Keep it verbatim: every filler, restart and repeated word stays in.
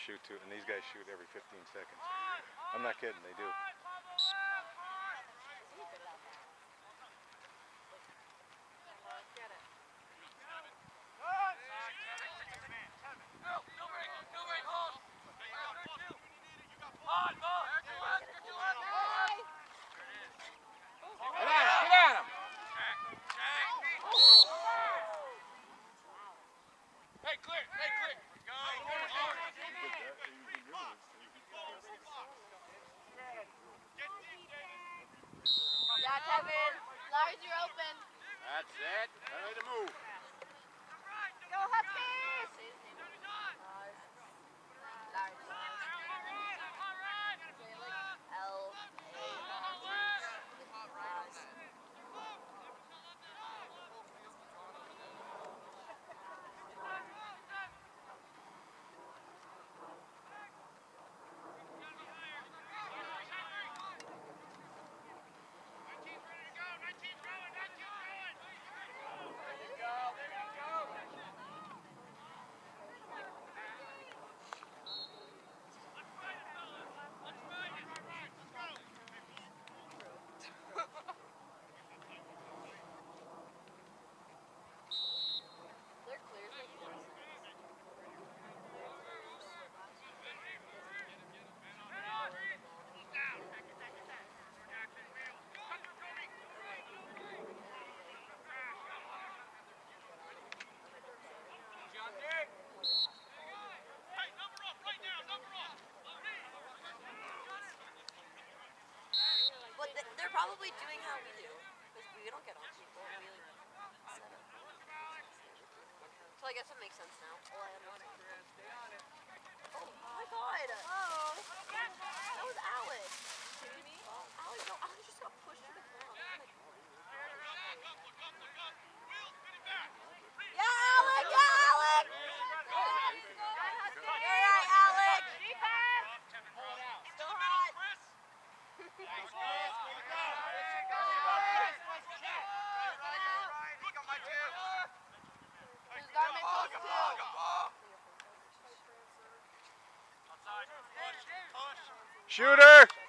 shoot too, and these guys shoot every fifteen seconds. I'm not kidding, they do. Yeah, Kevin. Lars, you're open. That's it. Ready to move. Go Huskies! Lars. Lars. L. But they're probably doing how we do, because we don't get on people. We like, set up. So I guess it makes sense now. Oh, oh my god! Oh, that was Alex. Kidding me? Alex, no, Alex just got pushed to the ground. Yeah, Alex! Yeah, Alex! You're right, Alex! Still hot! Shooter!